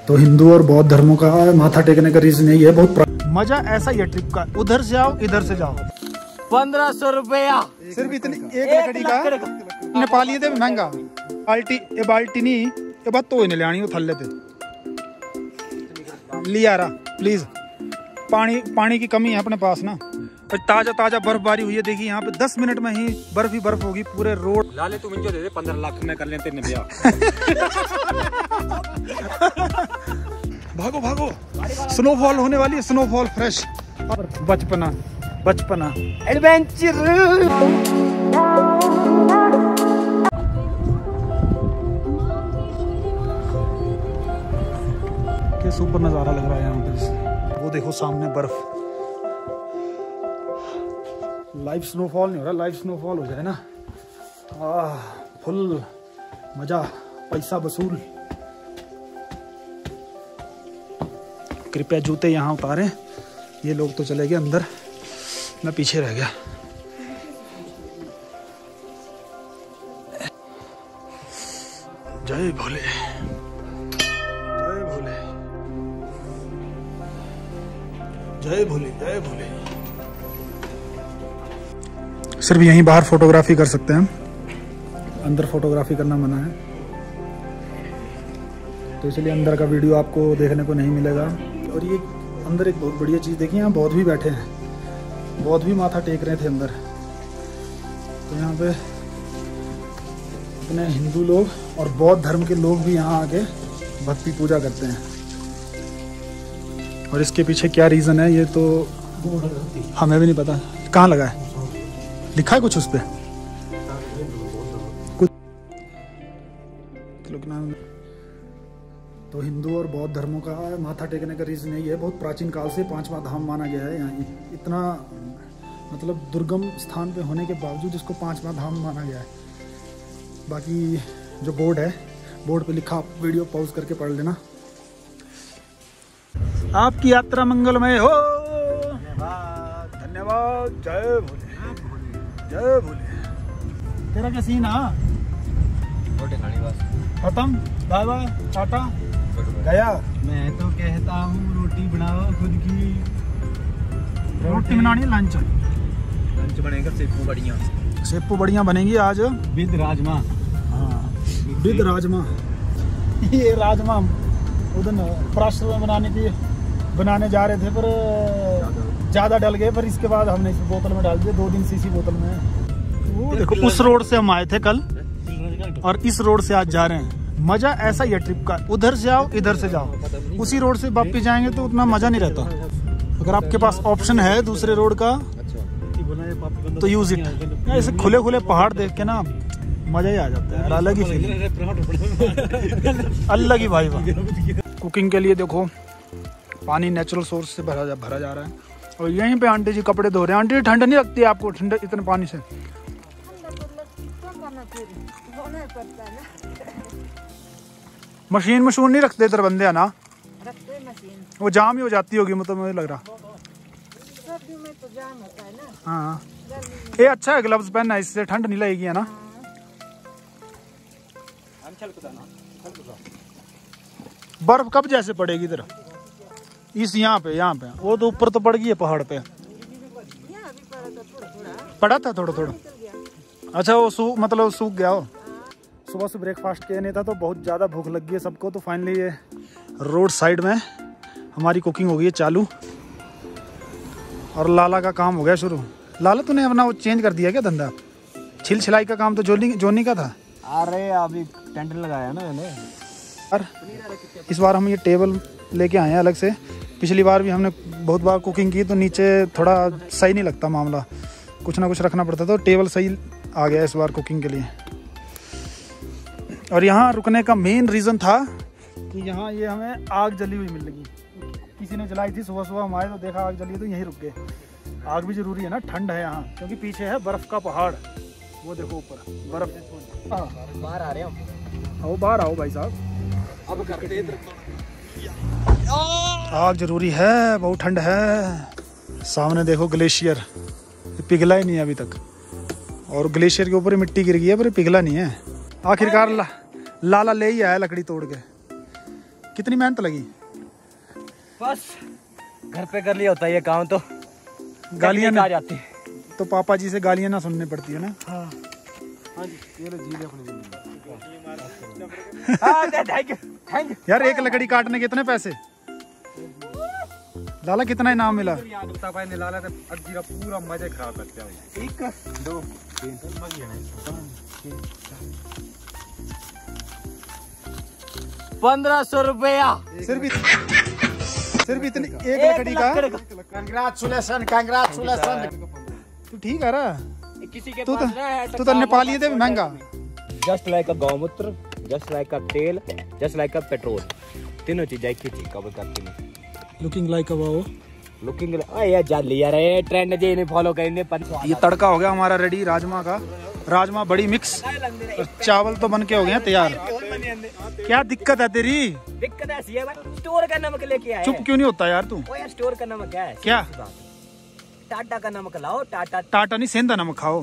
तो हिंदू और बौद्ध धर्मों का माथा टेकने का रीजन यही है। बहुत मजा ऐसा ही है ट्रिप का, उधर से आओ इधर से जाओ। 1500 रुपया सिर्फ इतनी एक लकड़ी का। नेपाली दे महंगा बाल्टी नहीं ये बात तो लियानी थल्ले थे लिया रहा प्लीज। पानी की कमी है अपने पास ना। ताजा बर्फबारी हुई है, देखिए यहाँ पे 10 मिनट में ही बर्फ होगी पूरे रोड। लाले तू मुझे दे दे 15 लाख में कर लेते हैं ब्याह। भागो स्नोफॉल होने वाली है, स्नोफॉल फ्रेश। बचपना एडवेंचर। क्या सुपर नजारा लग रहा है यहाँ पे। वो देखो सामने बर्फ। लाइव स्नोफॉल नहीं हो रहा, लाइव स्नोफॉल हो जाए ना फुल मजा, पैसा वसूल। कृपया जूते यहाँ उतारें। ये लोग तो चले गए अंदर, मैं पीछे रह गया। जय भोले जय भोले जय भोले जय भोले। सिर्फ यहीं बाहर फोटोग्राफी कर सकते हैं, अंदर फोटोग्राफी करना मना है, तो इसलिए अंदर का वीडियो आपको देखने को नहीं मिलेगा। और ये अंदर एक बहुत बढ़िया चीज़ देखिए, यहाँ बौद्ध भी बैठे हैं, बौद्ध भी माथा टेक रहे थे अंदर। तो यहाँ पे अपने हिंदू लोग और बौद्ध धर्म के लोग भी यहाँ आके भक्ति पूजा करते हैं। और इसके पीछे क्या रीज़न है ये तो हमें भी नहीं पता। कहाँ लगा है, लिखा है कुछ उस पर? कुछ तो हिंदू और बौद्ध धर्मों का माथा टेकने का रीजन यही है। बहुत प्राचीन काल से 5वां धाम माना गया है यहाँ। इतना मतलब दुर्गम स्थान पे होने के बावजूद इसको 5वां धाम माना गया है। बाकी जो बोर्ड है, बोर्ड पे लिखा, आप वीडियो पॉज करके पढ़ लेना। आपकी यात्रा मंगलमय हो। धन्यवाद। जय भोले जय भोले। तेरा क्या सीन है? रोटी खानी बस खत्म, बाय बाय टाटा गया। मैं तो कहता हूँ रोटी बनाओ खुद की। रोटी बनानी है, लंच बनेगा सेपू बढ़िया बनेगी आज विद राजमा। हाँ विद राजमा। ये राजमा उधर प्राश्रम में बनाने जा रहे थे पर ज़्यादा डल गए, पर इसके बाद हमने इस बोतल में डाल दिए, 2 दिन सीसी बोतल में। वो देखो उस रोड से हम आए थे कल और इस रोड से आज जा रहे हैं। मजा ऐसा ही है ट्रिप का, उधर से आओ इधर से जाओ। उसी रोड से वापस जाएंगे तो उतना मजा नहीं रहता। अगर आपके पास ऑप्शन है दूसरे रोड का तो यूज इट। ऐसे खुले खुले पहाड़ देख के ना मजा ही आ जाता है, अलग ही फीलिंग, अलग ही भाई। कुकिंग के लिए देखो पानी नेचुरल सोर्स से भरा जा रहा है। और यहीं पे आंटी जी कपड़े धो रहे हैं। आंटी ठंड नहीं लगती है आपको ठंड इतने पानी से? मशीन नहीं रखते इधर बंदे है ना? रखते मशीन, वो जाम ही हो जाती होगी, मतलब मुझे लग रहा। सर्दी में तो जाम होता है ना। हाँ ये अच्छा है ग्लव्स पहनना, इससे ठंड नहीं लगेगी है ना। बर्फ कब जैसे पड़ेगी इधर? इस यहाँ पे वो तो ऊपर तो पड़ गई है पहाड़ पे। पड़ा था थोड़ा। अच्छा वो मतलब सूख गया हो। सुबह से ब्रेकफास्ट किया नहीं था तो बहुत ज़्यादा भूख लग गई है सबको। तो फाइनली ये रोड साइड में हमारी कुकिंग हो गई है चालू और लाला का काम हो गया शुरू। लाला तूने अपना वो चेंज कर दिया क्या धंधा? छिलाई का काम तो जोनी का था। अरे अभी टेंट लगाया ना मैंने। और इस बार हम ये टेबल लेके आए हैं अलग से। पिछली बार भी हमने बहुत बार कुकिंग की तो नीचे थोड़ा सही नहीं लगता मामला, कुछ ना कुछ रखना पड़ता। तो टेबल सही आ गया इस बार कुकिंग के लिए। और यहाँ रुकने का मेन रीज़न था कि यहाँ ये हमें आग जली हुई मिलेगी। किसी ने जलाई थी, सुबह हम आए तो देखा आग जली, तो यहीं रुक गए। आग भी जरूरी है ना, ठंड है यहाँ, क्योंकि पीछे है बर्फ़ का पहाड़। वो देखो ऊपर बर्फ़। बाहर आ रहे हैं आओ बाहर आओ भाई साहब। अब करते आग जरूरी है, बहुत ठंड है। सामने देखो ग्लेशियर, पिघला ही नहीं है अभी तक। और ग्लेशियर के ऊपर मिट्टी गिर गई है पर पिघला नहीं है। आखिरकार लाला ले ही आया लकड़ी तोड़ के। कितनी मेहनत लगी? बस घर पे कर लिया होता है ये काम तो गालियां ना आ जाती है। तो पापा जी से गालियां ना सुननी पड़ती है ना। हाँ जी ये लो जी अपनी हाँ थैंक यू यार एक लकड़ी काटने के कितने पैसे? लाला कितना इनाम मिला? लाला का पूरा मजा खराब करते हैं। 1 2 3 1500 रुपया सिर्फ इतनी एक लकड़ी का? Congratulation congratulation. तू ठीक है रहा? किसी के तू पास ना है तो नेपाली दे महंगा। जस्ट लाइक अ गौमूत्र, जस्ट लाइक अ तेल, जस्ट लाइक अ पेट्रोल, तीनों चीजें एक ही चीज कवर करती हैं। Looking like a wow. Looking यार जा लिया रे ट्रेंड जे इन्हें फॉलो करेंगे। ये तड़का हो गया हमारा रेडी राजमा का। राजमा बड़ी मिक्स और चावल तो बन के हो गए हैं तैयार। क्या दिक्कत है तेरी? दिक्कत ऐसी है भाई, स्टोर का नमक लेके आए। चुप क्यों नहीं होता यार तू? ओ यार स्टोर का नमक क्या है? क्या? टाटा का नमक लाओ। टाटा टाटा नहीं सेंधा नमक खाओ।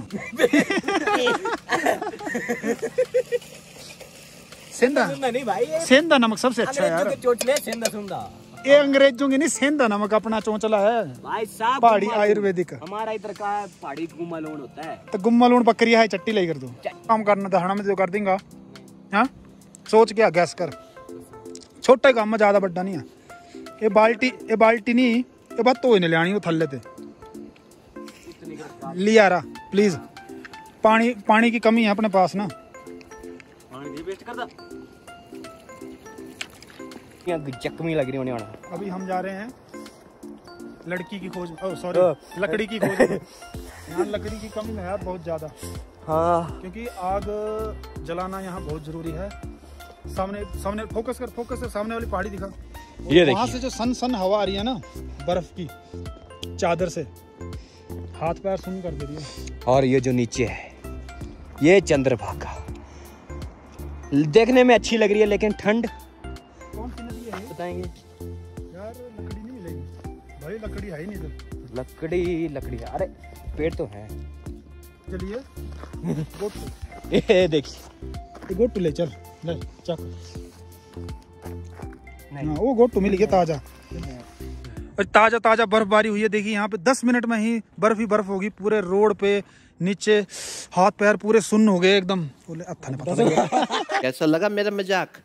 सेंधा नहीं भाई, सेंधा नमक सबसे अच्छा है यार। चोचले सेंधा सुंदा ये अंग्रेजों की नहीं सेंधा नमक अपना चौंचला है भाई साहब। पहाड़ी आयुर्वेदिक। हमारा इधर का पहाड़ी गुम्मा लूण होता है। तो गुम्मा लूण बकरी है चट्टी लाई कर दो। काम करना दहाना में तो कर देंगा। हाँ सोच के गैस कर। छोटे काम में ज्यादा बड़ा नहीं है। ये बाल्टी नहीं ये बात तो नहीं लियानी वो थल्ले थे लिया रहा प्लीज। पानी की कमी है अपने पास ना। चकमी लग रही होने वाला। अभी हम जा रहे हैं लड़की की खोज, सॉरी लकड़ी की खोज। यहाँ लकड़ी की कमी है यार बहुत ज्यादा। हाँ क्योंकि आग जलाना यहाँ बहुत जरूरी है। सामने फोकस कर सामने वाली पहाड़ी दिखा। ये वहाँ से जो सन हवा आ रही है ना बर्फ की चादर से हाथ पैर सुन कर दे रही है। और ये जो नीचे है ये चंद्रभागा देखने में अच्छी लग रही है, लेकिन ठंड कौन सी नदी है बताएंगे यार? लकड़ी नहीं मिलेगी भाई, लकड़ी है ही नहीं इधर। लकड़ी है। अरे पेड़ तो है। चलिए ये देखिए गोटू ले चल ले चक। हाँ वो गोटू मिल गया ताजा। ताजा बर्फबारी हुई है। देखिए यहाँ पे 10 मिनट में ही बर्फ होगी पूरे रोड पे। नीचे हाथ पैर पूरे सुन्न हो गए एकदम। बोले अच्छा नहीं पता लगा। कैसा लगा मेरा मजाक?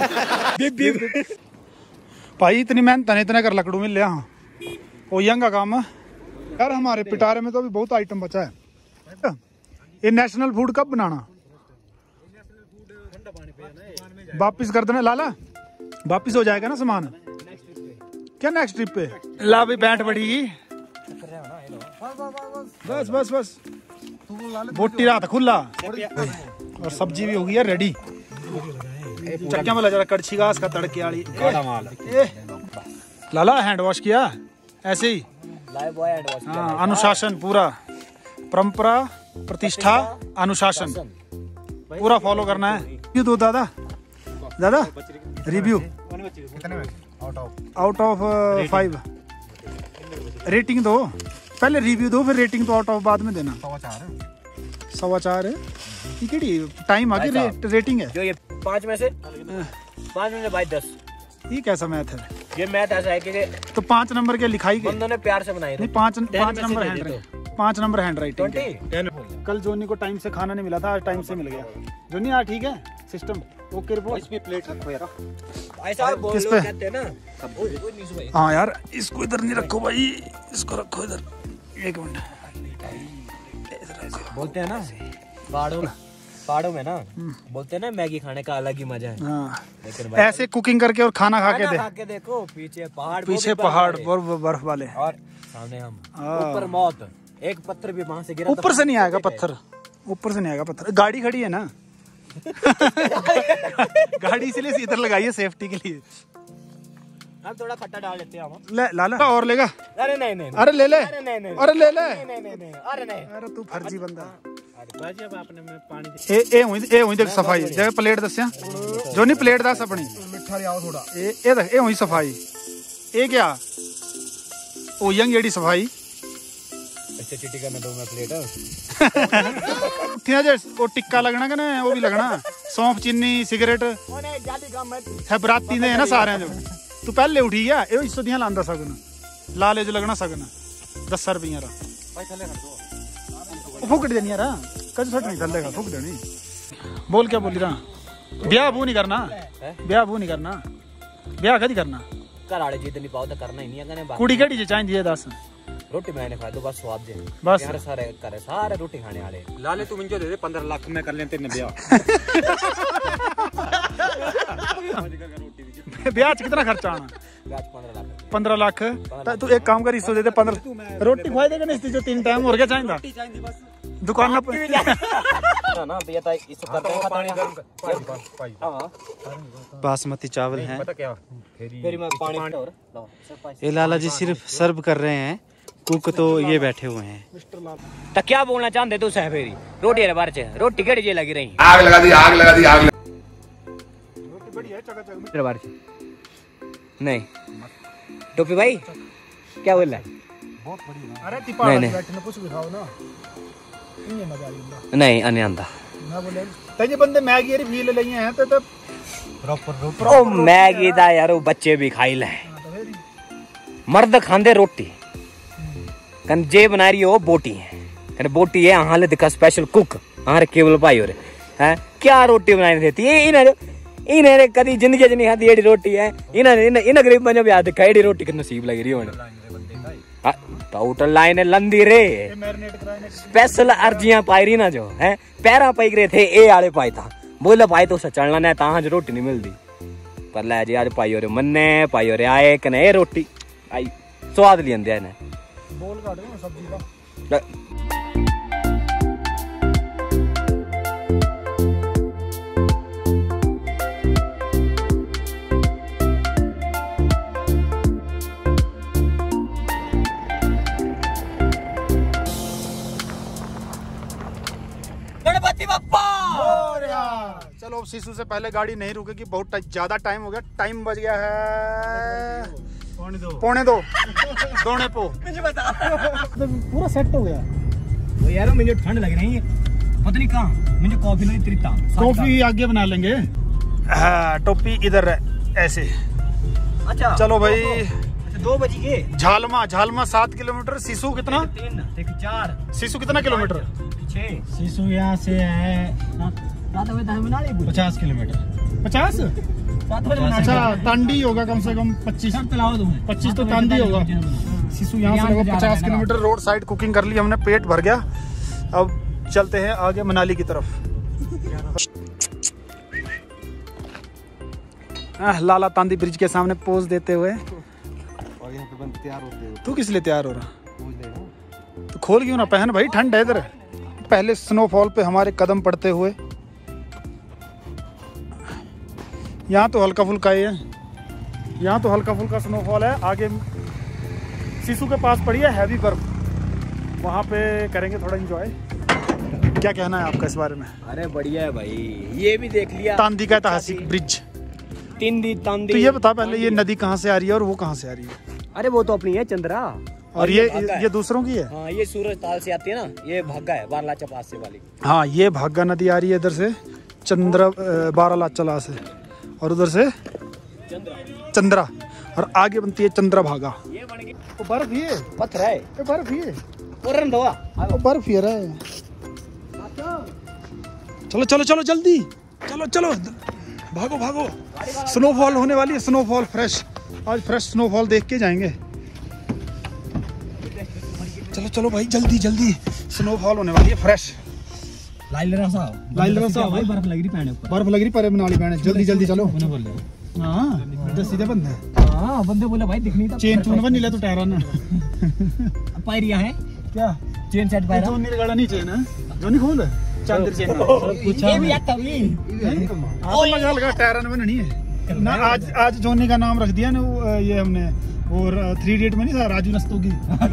भाई इतनी मेहनत नहीं इतना कर लकड़ू मिल लिया। हाँ वो यंग का काम है यार। हमारे पिटारे में तो अभी बहुत आइटम बचा है। ये नेशनल फूड कब बनाना? वापिस कर देना लाला, वापिस हो जाएगा ना सामान। क्या नेक्स्ट ट्रिप पे? ला भी बैठ पड़ेगी। बस बोटी रहा था खुला और सब्जी भी हो गई है रेडी। चक्कियां में जरा कड़छी घास का तड़के वाली लाला हैंड वॉश किया ऐसे ही। हाँ अनुशासन पूरा, परंपरा प्रतिष्ठा अनुशासन पूरा फॉलो करना है। रिव्यू दो दादा रिव्यू आउट ऑफ 5 रेटिंग दो। पहले रिव्यू दो फिर रेटिंग तो आउट ऑफ बाद में देना। 4.25 है ये टाइम आगे रेटिंग है जो ये 5 में से भाई 10। ये कैसा मैथ है? ये मैथ ऐसा है कि तो 5 नंबर के लिखाई बंदों ने प्यार से बनाई। नहीं 5 नंबर हैंड राइटिंग। कल जोनी को टाइम से खाना नहीं मिला था, आज टाइम से मिल गया। जोनी यार ठीक है सिस्टम ओके रिपोर्ट। इसमें प्लेट रखो यार ऐसा बोल किस पे? कहते हैं ना। हाँ यार इसको इधर नहीं रखो भाई, इसको रखो इधर। 1 मिनट बोलते हैं ना पहाड़ों में ना बोलते हैं ना मैगी खाने का अलग ही मजा है। हाँ लेकिन ऐसे कुकिंग करके और खाना खा के देखो पीछे पहाड़ बर्फ वाले और सामने हम ऊपर मौत। एक पत्थर भी वहां से गिरा ऊपर से नहीं आएगा पत्थर, ऊपर से नहीं आएगा पत्थर। गाड़ी खड़ी है ना गाड़ी इसलिए इधर लगाई है सेफ्टी के लिए। हम थोड़ा खट्टा डाल लेते हैं हम। ले लाला और लेगा? अरे नहीं अरे ले ले अरे नहीं अरे ले ले अरे नहीं अरे तू फर्जी बंदा। अब आपने मैं पानी ए हुई देख सफाई जगह प्लेट दसिया जो नहीं प्लेट दस अपनी मिठा लियाओ थोड़ा। ए देख ए हुई सफाई। ए क्या ओ यंग एडी सफाई। अच्छा चिट्टी करना दो मैं प्लेट उठिया जे वो टिक्का लगना कि ना वो भी लगना। सौंफ चीनी सिगरेट है बराती ने है ना सारे जो तू पहले उठी गया ये इस दियां लांदा सगन लाले जो लगना सगन 10 रुपया फुकट देनी यार कद सट नहीं थलेगा फुक देनी बोल क्या बोली रहा ब्याह वो नहीं करना ब्याह वो नहीं करना ब्याह कदी करना घर वाले जिद नहीं पाओ तो करना ही नहीं है कुड़ी केड़ी जे चाहिए है दस रोटी मैंने खा दो बस स्वाद दे बस यार सारे करे सारे रोटी खाने वाले लाले तू मुझे दे दे 15 लाख में कर लेते ने ब्याह ब्याह च कितना खर्चा आना ब्याह 15 लाख तू एक काम कर इसको दे दे 15 रोटी खवाई देगा ना इससे जो 3 टाइम और क्या चाहिए दुकान ना भैया ता इसको करते हैं पानी गर्म हां बासमती चावल हैं। पता क्या फिर मैं पानी और ये लाला जी सिर्फ सर्व कर रहे हैं, कुक तो ये बैठे हुए हैं। तो क्या बोलना चाहते तू सहफेरी रोटी के बारे में रोटी केड़ी जे लगी रही आग लगा दी आग लगा दी आग रोटी बढ़िया है चकाचक में तेरे बारे नहीं टोपी भाई क्या बोल रहा है बहुत बढ़िया अरे तिपाड़ा बैठने कुछ भी खाओ ना नहीं मजा आएगा नहीं आने आंदा मैं बोले तजे बंदे मैगी री फील लिए हैं तो प्रॉपर ओ मैगी दा यार वो बच्चे भी खाई ले मर्द खांदे रोटी कन जे बना रही हो बोटी है कन बोटी है हां ले दिखा स्पेशल कुक हां केवल भाई और हैं क्या रोटी बनाई देती है इन्हें कदी जिंदगी च नहीं खादी एडी रोटी है इन गरीब बंदे भी आदे एडी रोटी के नसीब लग रही होने टोटल लाइन लंदी रे स्पेशल अर्जियां पाई रही ना जो है पैरा पाई रहे थे ए आले पाई था बोले भाई तो चलना ना तां रोटी नहीं मिलती पर ले जी आज पाई और मन्ने पाई और आए कने रोटी आई स्वाद लियंदे ने बोल काट दो सब्जी का चलो अब शिशु से पहले गाड़ी नहीं रुकेगी बहुत ज्यादा टाइम हो गया टाइम बज गया है 1:45 दोने पो मुझे बता पूरा सेट हो गया वो यार मुझे ठंड लग रही है पता नहीं कहां मुझे कॉफी नहीं तरीता कॉफी आगे बना लेंगे टोपी इधर है ऐसे अच्छा चलो भाई 2 बज गए झालमा 7 किलोमीटर शिशु कितना 3 4 शिशु कितना किलोमीटर 6 शिशु यहाँ से है 50 किलोमीटर 50 अच्छा तांडी होगा कम से कम 25 तो तांडी होगा शिशु यहाँ से 50 किलोमीटर रोड साइड कुकिंग कर ली हमने पेट भर गया अब चलते हैं आगे मनाली की तरफ लाला तांदी ब्रिज के सामने पोज देते हुए और यहाँ पे बंद तैयार होते हैं तू किस लिए तैयार हो रहा तो खोल क्यों ना पहन भाई ठंड है इधर पहले स्नोफॉल पे हमारे कदम पड़ते हुए यहाँ तो हल्का फुल्का ही है यहाँ तो हल्का फुल्का स्नोफॉल है आगे शिशु के पास पड़ी है हैवी बर्फ वहाँ पे करेंगे थोड़ा एंजॉय क्या कहना है आपका इस बारे में अरे बढ़िया है भाई ये भी देख लिया तांदी का ऐतिहासिक ब्रिज तांदी तो ये बता पहले ये नदी कहाँ से आ रही है और वो कहाँ से आ रही है अरे वो तो अपनी है चंद्रा और ये दूसरों की है हाँ ये सूरज ताल से आती है ना ये भागा है बारालाचा पास से वाली हाँ ये भागा नदी आ रही है इधर से बारालाचा से और उधर से चंद्रा और आगे बनती है चंद्रा भागा वो बर्फ ही है पत्थर है ये बर्फ ही है वो बर्फ ही है चलो चलो चलो जल्दी चलो चलो भागो भागो स्नोफॉल होने वाली है स्नोफॉल फ्रेश आज फ्रेश स्नोफॉल देख के जाएंगे चलो चलो भाई जल्दी जल्दी स्नोफॉल होने वाली है फ्रेश लाइलरा साहब भाई बर्फ लग रही पैने ऊपर बर्फ लग रही परे मनाली पैने जल्दी जल्दी चलो उन्हें बोल रहे हाँ इधर सीधे बंदे हाँ बंदे बोले भाई दिख नहीं था चेन चून बन नहीं ले तो टायरा ना पायरिया है क्या चेन सेट पायरा जो नहीं लगाना नहीं चेन है जो नहीं खोल चांदर चेन ये भी आता भी आप लगा लगा टायरा में नहीं है ना आज जोनी का नाम रख दिया ना ये हमने और 3 इडियट में नहीं था राजू रस्तोगी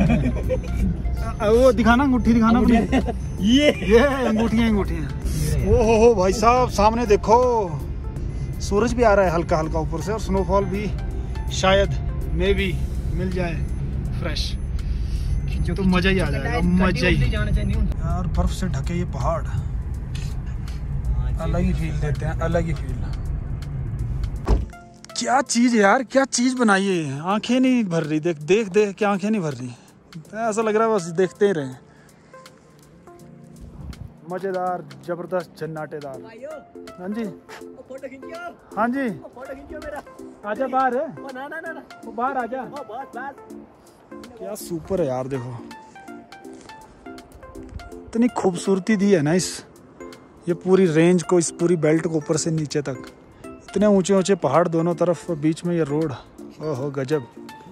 वो दिखाना अंगूठी दिखाना ये अंगूठियां ओहो भाई साहब सामने देखो सूरज भी आ रहा है हल्का हल्का ऊपर से और स्नोफॉल भी शायद मे भी मिल जाए फ्रेश तो मजा ही आ जाएगा मजा ही यार बर्फ से ढके ये पहाड़ अलग ही फील देते हैं, अलग ही फील। क्या चीज है यार, क्या चीज बनाई है, आंखें नहीं भर रही, देख देख देख के आंखें नहीं भर रही, ऐसा लग रहा है बस देखते ही रहे। मजेदार, जबरदस्त, जन्नाटेदार। हाँ जी, हाँ जी, आजा बाहर है, वो बाहर आजा। क्या सुपर है यार, देखो इतनी खूबसूरती दी है ना इस ये पूरी रेंज को, इस पूरी बेल्ट को ऊपर से नीचे तक, इतने ऊंचे ऊंचे पहाड़ दोनों तरफ, बीच में ये रोड, ओहो गजब।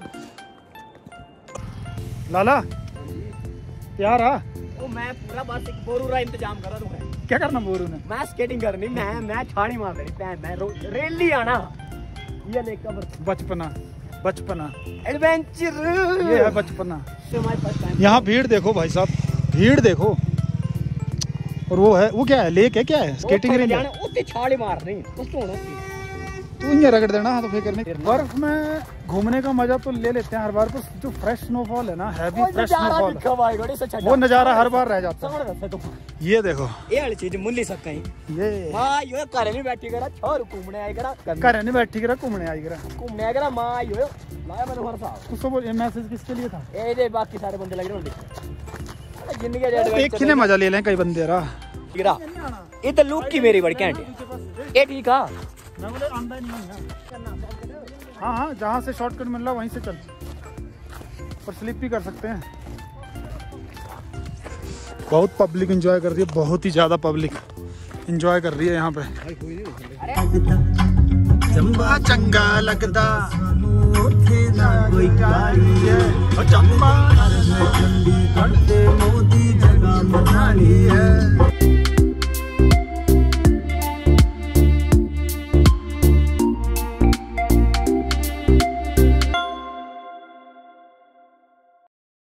लाला यार ओ मैं पूरा बस एक बोरू का इंतजाम कर रहा हूं। क्या करना बोरू ने? मैं स्केटिंग करनी, मैं छाड़ी मार रही, मैं रैली आना, ये लेकर बचपना, बचपना, एडवेंचर, ये है बचपना। यहाँ भीड़ देखो भाई साहब, भीड़ देखो। और वो है, वो क्या है, लेक है, क्या है, स्केटिंग रेंज है, उतनी छाड़ी मार रही तू इन्हें रगड़ देना हाथ पे करने। बर्फ में घूमने का मजा तो ले लेते हैं हर बार, पर जो फ्रेश स्नोफॉल है ना, हैवी फ्रेश स्नोफॉल, वो नजारा हर बार रह जाता है। ये देखो, ये वाली चीज मुल्ली सकते हैं, ये मां यो घर नहीं बैठी करा, छोर घूमने आई करा, घर नहीं बैठी करा, घूमने आई करा, घूमने आई करा, मां यो लाया मैंने हर साल। उसको बोल, ये मैसेज किसके लिए था? ए जे बाकी सारे बंदे लग रहे होंगे, जिंदगी का एक ही ने मजा ले लें कई बंदे रहा। ये तो लुक की मेरी बड़ी कैंट है, ये ठीक है। मैं बोले आंदा नहीं है। हाँ हाँ, जहाँ से शॉर्टकट मिल रहा वहीं से चल, पर स्लिप भी कर सकते हैं। बहुत पब्लिक एंजॉय कर रही है, बहुत ही ज्यादा पब्लिक एंजॉय कर रही है यहाँ पे। चंगा लगदा मोदी जगह